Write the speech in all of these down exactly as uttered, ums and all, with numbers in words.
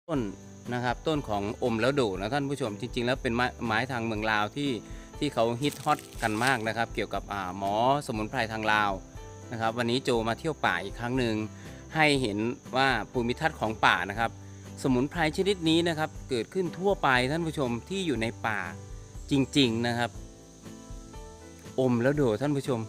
ต้นนะครับต้นของอมแล้วโดนะท่านผู้ชมจริงๆแล้วเป็นไม้ไม้ทางเมืองลาวที่ที่เขาฮิตฮอตกันมากนะครับเกี่ยวกับอ่าหมอสมุนไพรทางลาวนะครับวันนี้โจมาเที่ยวป่าอีกครั้งหนึ่งให้เห็นว่าภูมิทัศน์ของป่านะครับสมุนไพรชนิดนี้นะครับเกิดขึ้นทั่วไปท่านผู้ชมที่อยู่ในป่าจริงๆนะครับอมแล้วโดท่านผู้ชม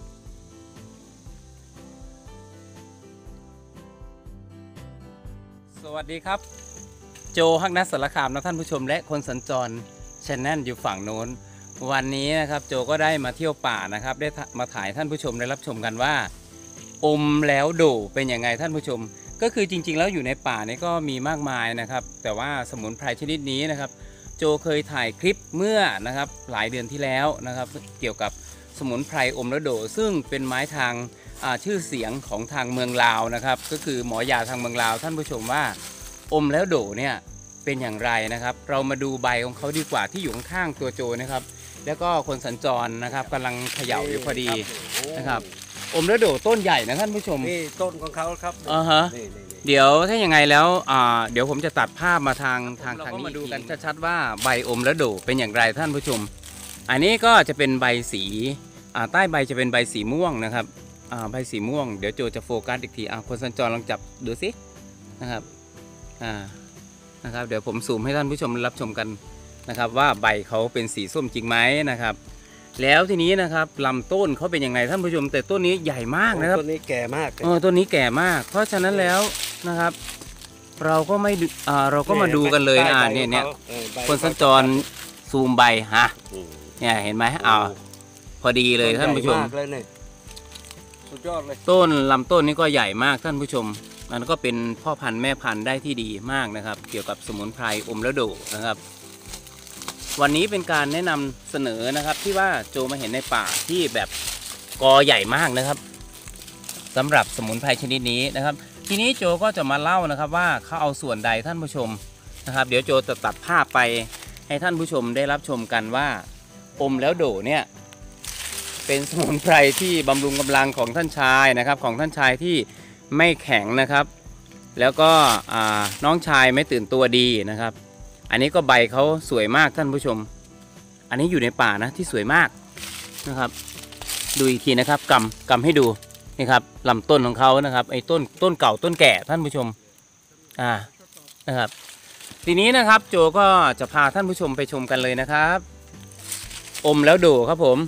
สวัสดีครับโจฮักนัสสารคามนะท่านผู้ชมและคนสัญจรชแนลอยู่ฝั่งโน้นวันนี้นะครับโจก็ได้มาเที่ยวป่านะครับได้มาถ่ายท่านผู้ชมได้รับชมกันว่าอมแล้วโดเป็นยังไงท่านผู้ชมก็คือจริงๆแล้วอยู่ในป่านี่ก็มีมากมายนะครับแต่ว่าสมุนไพรชนิดนี้นะครับโจเคยถ่ายคลิปเมื่อนะครับหลายเดือนที่แล้วนะครับเกี่ยวกับสมุนไพรอมแล้วโดซึ่งเป็นไม้ทางชื่อเสียงของทางเมืองลาวนะครับก็คือหมอยาทางเมืองลาวท่านผู้ชมว่าอมแล้วโดเนี่ยเป็นอย่างไรนะครับเรามาดูใบของเขาดีกว่าที่อยู่ข้างๆตัวโจนะครับแล้วก็คนสัญจรนะครับกำลังเขย่าอยู่พอดีนะครับอมแล้วโดต้นใหญ่นะท่านผู้ชมนี่ต้นของเขาครับอ่าฮะเดี๋ยวถ้าอย่างไงแล้วอ่าเดี๋ยวผมจะตัดภาพมาทางทางทางนี้มาดูกันชัดๆว่าใบอมแล้วโดเป็นอย่างไรท่านผู้ชมอันนี้ก็จะเป็นใบสีอ่าใต้ใบจะเป็นใบสีม่วงนะครับอ่าใบสีม่วงเดี๋ยวโจจะโฟกัสอีกทีอ่าคนสัญจรลองจับดูสินะครับอ่านะครับเดี๋ยวผมซูมให้ท่านผู้ชมรับชมกันนะครับว่าใบเขาเป็นสีส้มจริงไหมนะครับแล้วทีนี้นะครับลำต้นเขาเป็นยังไงท่านผู้ชมแต่ต้นนี้ใหญ่มากนะครับต้นนี้แก่มากเออต้นนี้แก่มากเพราะฉะนั้นแล้วนะครับเราก็ไม่อ่าเราก็มาดูกันเลยอ่าเนี่ยเนี่ยคนสัญจรซูมใบฮะเนี่ยเห็นไหมอ้าวพอดีเลยท่านผู้ชมสุดยอดเลยต้นลำต้นนี้ก็ใหญ่มากท่านผู้ชมมันก็เป็นพ่อพันธุ์แม่พันธุ์ได้ที่ดีมากนะครับเกี่ยวกับสมุนไพรอมแล้วโดนะครับวันนี้เป็นการแนะนำเสนอนะครับที่ว่าโจมาเห็นในป่าที่แบบกอใหญ่มากนะครับสำหรับสมุนไพรชนิดนี้นะครับทีนี้โจก็จะมาเล่านะครับว่าเขาเอาส่วนใดท่านผู้ชมนะครับเดี๋ยวโจจะตัดภาพไปให้ท่านผู้ชมได้รับชมกันว่าอมแล้วโดเนี่ยเป็นสมุนไพรที่บำรุงกำลังของท่านชายนะครับของท่านชายที่ไม่แข็งนะครับแล้วก็น้องชายไม่ตื่นตัวดีนะครับอันนี้ก็ใบเขาสวยมากท่านผู้ชมอันนี้อยู่ในป่านะที่สวยมากนะครับดูอีกทีนะครับกำกำให้ดูนี่ครับลำต้นของเขานะครับไอ้ต้นต้นเก่าต้นแก่ท่านผู้ชมอ่านะครับทีนี้นะครับโจก็จะพาท่านผู้ชมไปชมกันเลยนะครับอมแล้วดูครับผม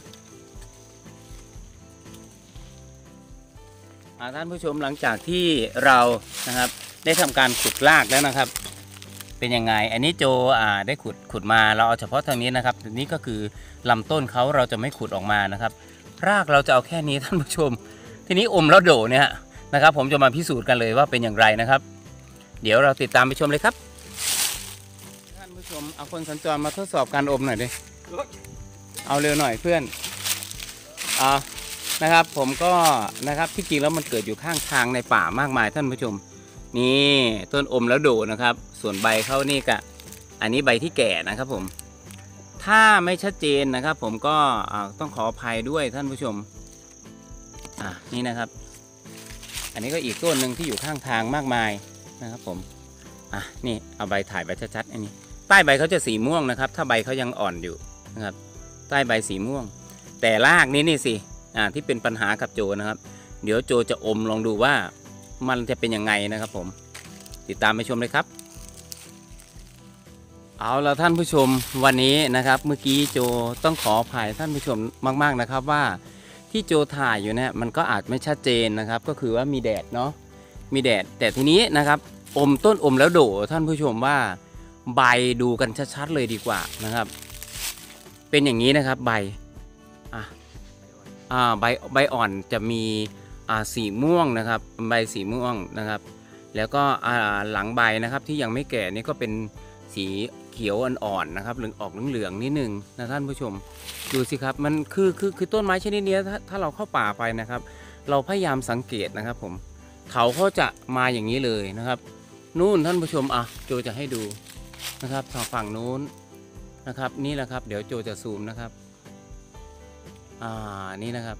ท่านผู้ชมหลังจากที่เรานะครับได้ทำการขุดรากแล้วนะครับเป็นยังไงอันนี้โจอ่าได้ขุดขุดมาเราเอาเฉพาะทางนี้นะครับนี่ก็คือลำต้นเขาเราจะไม่ขุดออกมานะครับรากเราจะเอาแค่นี้ท่านผู้ชมทีนี้อมแล้วโดเนี่ยนะครับผมจะมาพิสูจน์กันเลยว่าเป็นอย่างไรนะครับเดี๋ยวเราติดตามไปชมเลยครับท่านผู้ชมเอาคนสัญจรมาทดสอบการอมหน่อยดิเอาเร็วหน่อยเพื่อนอ่านะครับผมก็นะครับที่จริงแล้วมันเกิดอยู่ข้างทางในป่ามากมายท่านผู้ชมนี่ต้นอมแล้วโดนะครับส่วนใบเขานี่กะอันนี้ใบที่แก่นะครับผมถ้าไม่ชัดเจนนะครับผมก็ต้องขออภัยด้วยท่านผู้ชมอ่ะนี่นะครับอันนี้ก็อีกต้นหนึ่งที่อยู่ข้างทางมากมายนะครับผมอ่ะนี่เอาใบถ่ายใบชัดๆอันนี้ใต้ใบเขาจะสีม่วงนะครับถ้าใบเขายังอ่อนอยู่นะครับใต้ใบสีม่วงแต่รากนี้นี่สิอ่าที่เป็นปัญหากับโจนะครับเดี๋ยวโจจะอมลองดูว่ามันจะเป็นยังไงนะครับผมติดตามไปชมเลยครับเอาละท่านผู้ชมวันนี้นะครับเมื่อกี้โจต้องขออภัยท่านผู้ชมมากๆนะครับว่าที่โจถ่ายอยู่เนี่ยมันก็อาจไม่ชัดเจนนะครับก็คือว่ามีแดดเนาะมีแดดแต่ทีนี้นะครับอมต้นอมแล้วโดท่านผู้ชมว่าใบดูกันชัดๆเลยดีกว่านะครับเป็นอย่างนี้นะครับใบอ่ะอ่าใบใบอ่อนจะมีอ่าสีม่วงนะครับใบสีม่วงนะครับแล้วก็อ่าหลังใบนะครับที่ยังไม่แก่นี่ก็เป็นสีเขียวอ่อนๆนะครับหรือออกเหลืองๆนิดนึงนะท่านผู้ชมดูสิครับมันคือคือคือต้นไม้ชนิดนี้ถ้าถ้าเราเข้าป่าไปนะครับเราพยายามสังเกตนะครับผมเขาเขาจะมาอย่างนี้เลยนะครับนู่นท่านผู้ชมอ่ะโจจะให้ดูนะครับทางฝั่งนู้นนะครับนี่แหละครับเดี๋ยวโจจะซูมนะครับอ่านี่นะครับ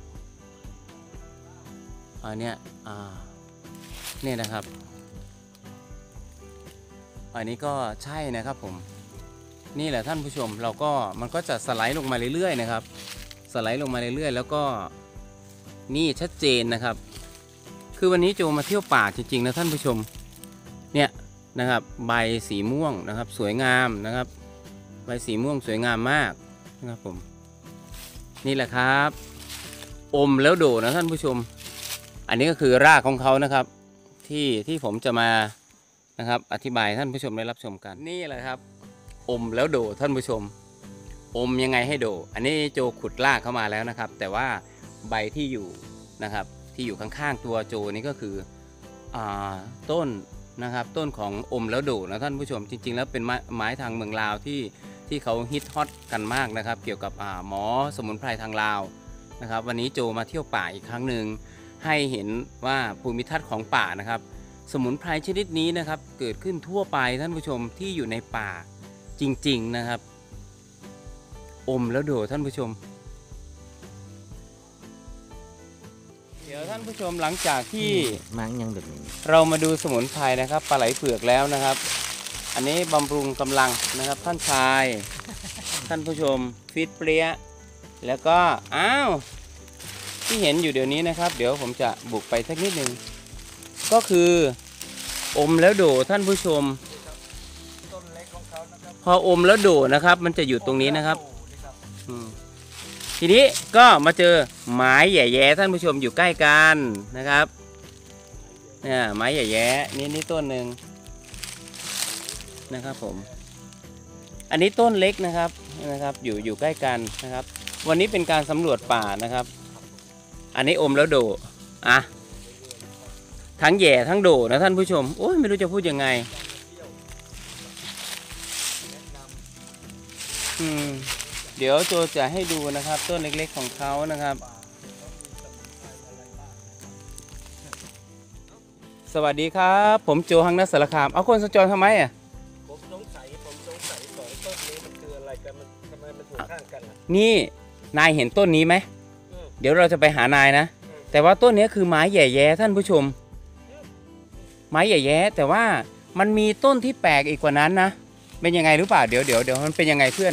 อันเนี้ยอ่าเนี่ยนะครับอันนี้ก็ใช่นะครับผมนี่แหละท่านผู้ชมเราก็มันก็จะสไลด์ลงมาเรื่อยๆนะครับสไลด์ลงมาเรื่อยๆแล้วก็นี่ชัดเจนนะครับคือวันนี้โจมาเที่ยวป่าจริงๆนะท่านผู้ชมเนี่ยนะครับใบสีม่วงนะครับสวยงามนะครับใบสีม่วงสวยงามมากนะครับผมนี่แหละครับอมแล้วโดนะท่านผู้ชมอันนี้ก็คือรากของเขานะครับที่ที่ผมจะมานะครับอธิบายท่านผู้ชมได้รับชมกันนี่แหละครับอมแล้วโดท่านผู้ชมอมยังไงให้โดอันนี้โจขุดรากเข้ามาแล้วนะครับแต่ว่าใบที่อยู่นะครับที่อยู่ข้างๆตัวโจนี่ก็คืออ่าต้นนะครับต้นของอมแล้วโดนะท่านผู้ชมจริงๆแล้วเป็นไม้ไม้ทางเมืองลาวที่ที่เขาฮิตฮอตกันมากนะครับเกี่ยวกับอ่าหมอสมุนไพรทางลาวนะครับวันนี้โจมาเที่ยวป่าอีกครั้งหนึ่งให้เห็นว่าภูมิทัศน์ของป่านะครับสมุนไพรชนิดนี้นะครับเกิดขึ้นทั่วไปท่านผู้ชมที่อยู่ในป่าจริงๆนะครับอมแล้วโดท่านผู้ชมเดี๋ยวท่านผู้ชมหลังจากที่มังยังแบบนี้เรามาดูสมุนไพรนะครับปลาไหลเผือกแล้วนะครับอันนี้บำรุงกำลังนะครับท่านชายท่านผู้ชมฟิตเปรี้ยแล้วก็อ้าวที่เห็นอยู่เดี๋ยวนี้นะครับเดี๋ยวผมจะบุกไปสักนิดนึงก็คืออมแล้วโดท่านผู้ชมต้นเล็กของเขานะครับพออมแล้วโดนะครับมันจะอยู่ตรงนี้นะครับทีนี้ก็มาเจอไม้แย่ๆท่านผู้ชมอยู่ใกล้กันนะครับเนี่ยไม้แย่ๆนี่นี่ต้นหนึ่งนะครับผมอันนี้ต้นเล็กนะครับนะครับอยู่อยู่ใกล้กันนะครับวันนี้เป็นการสำรวจป่านะครับอันนี้อมแล้วโดอ่ะทั้งแย่ทั้งโดนะท่านผู้ชมโอ้ยไม่รู้จะพูดยังไงอืมเดี๋ยวโจจะให้ดูนะครับต้นเล็กๆของเขานะครับสวัสดีครับผมโจฮังนัสสารคามเอาคนสัญจรทำไมอ่ะผมสงสัยผมสงสัยสองต้นนี้มันคืออะไรกันมันทำไมมันถูกข้างกันล่ะนี่นายเห็นต้นนี้ไหมเดี๋ยวเราจะไปหานายนะแต่ว่าต้นนี้คือไม้แย่แย่ท่านผู้ชมไม้แย่แย่แต่ว่ามันมีต้นที่แปลกอีกกว่านั้นนะเป็นยังไงหรือเปล่าเดี๋ยวเดี๋ยวเดี๋ยวมันเป็นยังไงเพื่อน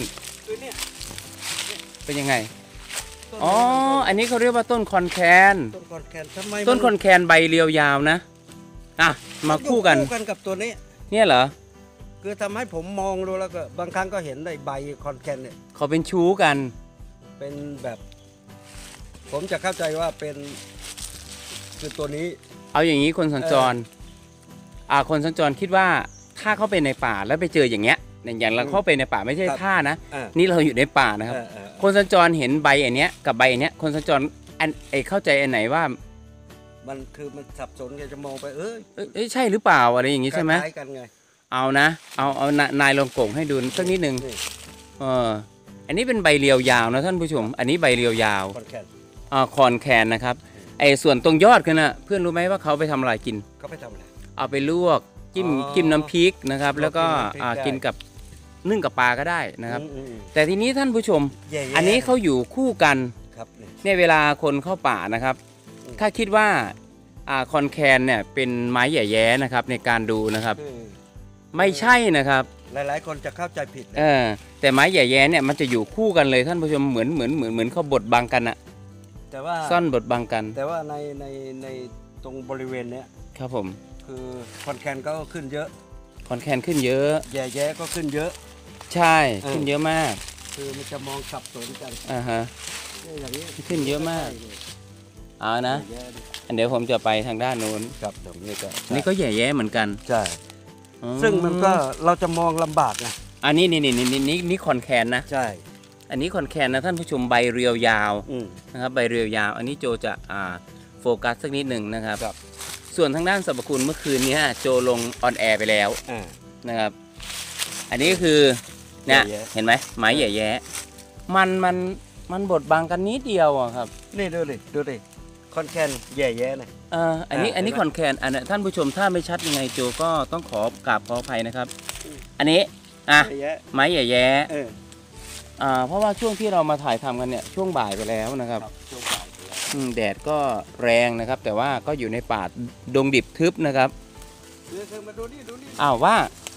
เป็นยังไงอ๋ออันนี้เขาเรียกว่าต้นคอนแคนต้นคอนแคนทำไมต้นคอนแคนใบเรียวยาวนะอ่ะมาคู่กันคู่กันกับตัวนี้เนี่ยเหรอคือทำให้ผมมองดูแล้วก็บางครั้งก็เห็นในใบคอนแคนเนี่ยเขาเป็นชู้กันเป็นแบบผมจะเข้าใจว่าเป็นคือตัวนี้เอาอย่างนี้คนสัญจรอ่าคนสัญจรคิดว่าถ้าเขาไปในป่าแล้วไปเจออย่างเงี้ยอย่างเราเข้าไปในป่าไม่ใช่ท่านะนี่เราอยู่ในป่านะครับคนสัญจรเห็นใบอันเนี้ยกับใบอันเนี้ยคนสัญจรอันไอเข้าใจอันไหนว่ามันคือมันสับสนไงจะมองไปเอ้ยเอ้ยใช่หรือเปล่าอะไรอย่างงี้ใช่ไหมคล้ายกันไงเอานะเอาเอานายลองโก่งให้ดูสักนิดนึงเอออันนี้เป็นใบเรียวยาวนะท่านผู้ชมอันนี้ใบเรียวยาวคอนแคนอ่าคอนแคนนะครับไอส่วนตรงยอดกันนะเพื่อนรู้ไหมว่าเขาไปทำอะไรกินเขาไปทำอะไรเอาไปลวกจิ้มจิ้มน้ำพริกนะครับแล้วก็กินกับนึ่งกับปลาก็ได้นะครับแต่ทีนี้ท่านผู้ชมอันนี้เขาอยู่คู่กันเนี่ยเวลาคนเข้าป่านะครับถ้าคิดว่าอ่าคอนแคนเนี่ยเป็นไม้แย่ๆนะครับในการดูนะครับไม่ใช่นะครับหลายๆคนจะเข้าใจผิดเออแต่ไม้แย่ๆเนี่ยมันจะอยู่คู่กันเลยท่านผู้ชมเหมือนเหมือนเหมือนเหมือนเขาบดบังกันอะแต่ว่าซ่อนบดบังกันแต่ว่าในในในตรงบริเวณเนี้ยครับผมคือคอนแคนก็ขึ้นเยอะคอนแคนขึ้นเยอะแย่ๆก็ขึ้นเยอะใช่ขึ้นเยอะมากคือมันจะมองสับสนกันอ่าฮะอย่างนี้ขึ้นเยอะมากเอานะอันเดี๋ยวผมจะไปทางด้านโน้นครับตรงนี้ก็นี่ก็แย่ๆเหมือนกันใช่ซึ่งมันก็เราจะมองลำบากนะอันนี้นี่นี่นี่นี่นี่คอนแคนนะใช่อันนี้คอนแคนนะท่านผู้ชมใบเรียวยาวนะครับใบเรียวยาวอันนี้โจจะอ่าโฟกัสสักนิดหนึ่งนะครับส่วนทางด้านสรรพคุณเมื่อคืนนี้โจลงออนแอร์ไปแล้วนะครับอันนี้ก็คือเนี่ยเห็นไหมไม้แย่ๆมันมันมันบดบังกันนิดเดียวอะครับนี่ดูดิดูดิคอนแคนแย่ๆนะเอออันนี้อันนี้คอนแคนอันนี้ท่านผู้ชมถ้าไม่ชัดยังไงโจก็ต้องขอกราบขออภัยนะครับอันนี้อ่ะไม้แย่ๆอ่าเพราะว่าช่วงที่เรามาถ่ายทำกันเนี่ยช่วงบ่ายไปแล้วนะครับช่วงบ่ายแดดก็แรงนะครับแต่ว่าก็อยู่ในป่าดงดิบทึบนะครับเออมาดูนี่ดูนี่อ้าวว่า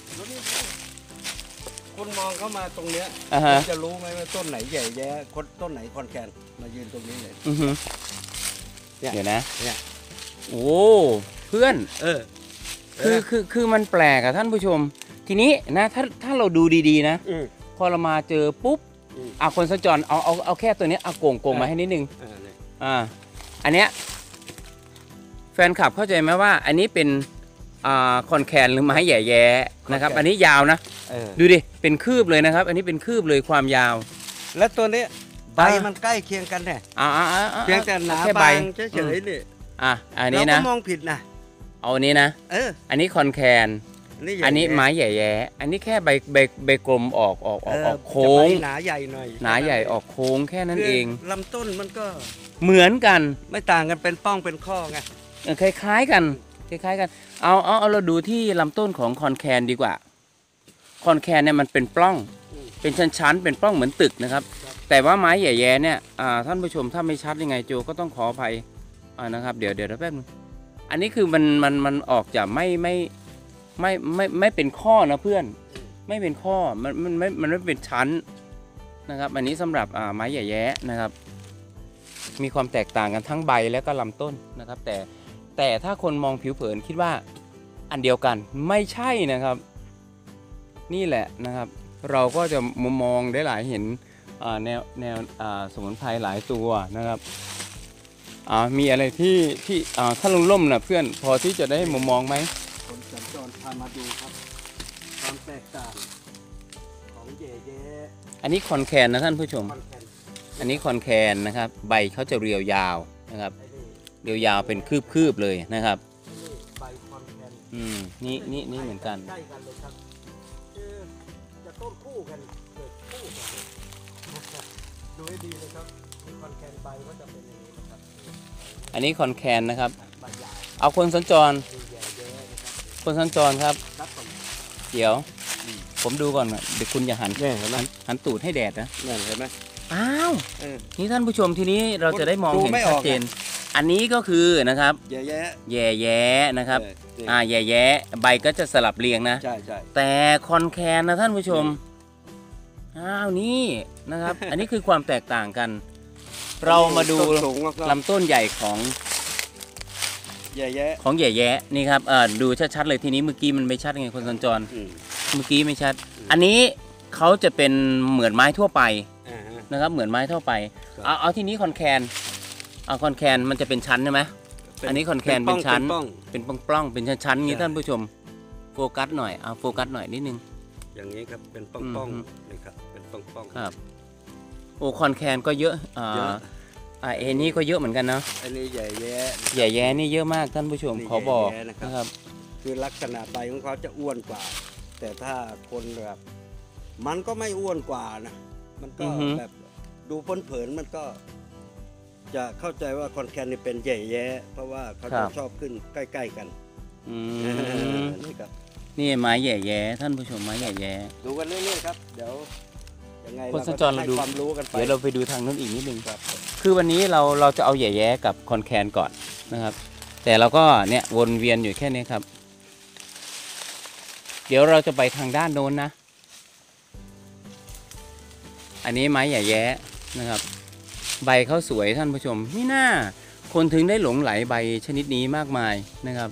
ดูนี่คุณมองเข้ามาตรงเนี้ยอ่าฮะคุณจะรู้ไหมว่าต้นไหนใหญ่แย่คนต้นไหนคอนแคนมายืนตรงนี้เลยอือฮึเนี่ยเดี๋ยวนะเนี่ยโอ้เพื่อนเออคือคือคือมันแปลกอะท่านผู้ชม ทีนี้นะถ้าถ้าเราดูดีๆนะอืมพอเรามาเจอปุ๊บอืมอ่ะคนสัญจรเอาเอาเอาแค่ตัวเนี้ยเอาโก่งโก่งมาให้นิดนึงอ่าเนี่ยอ่าอันเนี้ยแฟนคลับเข้าใจไหมว่า อันนี้เป็นอ่าคอนแคนหรือไม้แหย่แย้นะครับ อันนี้ยาวนะเออดูดิเป็นคืบเลยนะครับ อันนี้เป็นคืบเลยความยาวแล้วตัวเนี้ยใบอ่ามัมันใกล้เคียงกันแน่อ่าอ่าอ่าอ่าเพียงแต่หนาแค่ใบบางเฉยๆนี่อ่ะอันนี้เรานะก็มองผิดนะเอาอันนี้นะเอออันนี้คอนแคนนี่ใหญ่อันนี้แย่ไม้แหย่แย้อันนี้แค่ใบใบใบกลมออกออกออกเออออกโค้งจะใบหนาใหญ่หน่อยหนาใหญ่ออกโค้งแค่นั้นเองคืลำต้นมันก็เหมือนกันไม่ต่างกันเป็นป้องเป็นข้อไงเออคล้ายๆกันคล้ายๆกันเอาเอาเอาเราดูที่ลำต้นของคอนแคนดีกว่าคอนแคนเนี่ยมันเป็นปล้อง เป็นชั้นๆเป็นปล้องเหมือนตึกนะครับ แต่ว่าไม้แย่ๆเนี่ยอ่าท่านผู้ชมถ้าไม่ชัดยังไงโจก็ต้องขออภัยอ่านะครับเดี๋ยวเดี๋ยวแป๊บนึงอันนี้คือมันมันมันออกจากไม่ไม่ไม่ไม่ไม่เป็นข้อนะเพื่อนไม่เป็นข้อมันมันไม่มันไม่เป็นชั้นนะครับอันนี้สำหรับอ่าไม้แย่ๆนะครับ มีความแตกต่างกันทั้งใบและก็ลำต้นนะครับ แต่แต่ถ้าคนมองผิวเผินคิดว่าอันเดียวกันไม่ใช่นะครับ นี่แหละนะครับ เราก็จะมุมมองได้หลายเห็นอ่าแนวแนวอ่าสมุนไพรหลายตัวนะครับอ่ามีอะไรที่ที่อ่าถ้าลงล่มนะเพื่อนพอที่จะได้มุมมองไหมคนสัญจรพามาดูครับความแตกต่างของเย่แย่อันนี้คอนแคนนะท่านผู้ชมคอนแคนอันนี้คอนแคนนะครับ ใบเขาจะเรียวยาวนะครับไอ้นี่เรียวยาวเป็นคืบๆเลยนะครับนี่ใบคอนแคนอืมนี่นี่นี่เหมือนกันใกล้กันเลยครับคือจะต้นคู่กันเกิดคู่กันเลยดูให้ดีเลยครับมีคอนแคนใบก็จะเป็นอย่างนี้นะครับอันนี้คอนแคนนะครับใบใหญ่เอาคนสัญจรดูใหญ่เยอะนะครับคนสัญจรครับครับผมเดี๋ยว ผมดูก่อนนะเดี๋ยวคุณอย่าหันเนี่ยเห็นไหมหันหันตูดให้แดดนะเนี่ยเห็นไหมอ้าวเออนี่ท่านผู้ชมทีนี้เราจะได้มองดูเห็นไม่อชัอดกเจน อันนี้ก็คือนะครับแย่แย่แย่แย้นะครับเออนี่อ่าแย่แย้ใบก็จะสลับเรียงนะใช่ใช่แต่คอนแคนนะท่านผู้ชม อ้าวนี่นะครับ อันนี้คือความแตกต่างกัน เรามาดูต้นสูงแล้วก็ลำต้นใหญ่ของแย่แย่ของแย่แย้นี่ครับเออดูชัดๆเลยทีนี้เมื่อกี้มันไม่ชัดไงคนสัญจรอืมเมื่อกี้ไม่ชัด อันนี้เขาจะเป็นเหมือนไม้ทั่วไปอ่าฮะนะครับ เหมือนไม้ทั่วไปครับเอาเอาที่นี้คอนแคนเอาคอนแคนมันจะเป็นชั้นใช่ไหม อันนี้คอนแคนเป็นชั้นป้องเป็นปล้องๆเป็นชั้นๆอย่างนี้ใช่ท่านผู้ชม โฟกัสหน่อย เอาโฟกัสหน่อยนิดนึงอย่างนี้ครับเป็นป้องอืมป้องนี่ครับเป็นป้องป้องครับ โอ้คอนแคนก็เยอะ อ่าเยอะอ่าเอนี่ก็เยอะเหมือนกันเนาะอันนี้ใหญ่แย่แย่แย้นี่เยอะมากท่านผู้ชมนี่ขอบอกแย่ๆนะครับนะครับคือลักษณะใบของเขาจะอ้วนกว่า แต่ถ้าคนแบบมันก็ไม่อ้วนกว่านะมันก็อือฮึแบบดูเผินๆมันก็ จะเข้าใจว่าคอนแคนนี่เป็นใหญ่แย่เพราะว่าเขาจะชอบขึ้นใกล้ๆกันอืมนี่ครับนี่ไม้แย่แย้ท่านผู้ชมไม้แย่แย้ดูกันเรื่อยๆครับ เดี๋ยวยังไงคนเราสัญก็จรจะเราให้ดูความรู้กันไปเดี๋ยวเราไปดูทางนู้นอีกนิดนึงครับคือวันนี้เราเราจะเอาแย่แย้กับคอนแคนก่อนนะครับ แต่เราก็เนี่ยวนเวียนอยู่แค่นี้ครับ เดี๋ยวเราจะไปทางด้านโน้นนะ อันนี้ไม้แย่แย้นะครับ ใบเขาสวยท่านผู้ชมนี่น่าคนถึงได้หลงไหลใบชนิดนี้มากมายนะครับ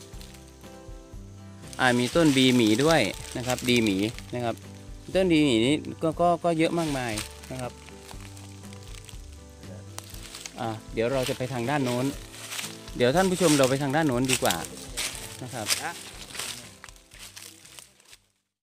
อ่ามีต้นบีหมีด้วยนะครับดีหมีนะครับ ต้นดีหมีนี้ก็ก็ก็เยอะมากมายนะครับอ่าเดี๋ยวเราจะไปทางด้านโน้น เดี๋ยวท่านผู้ชมเราไปทางด้านโน้นดีกว่านะครับนะ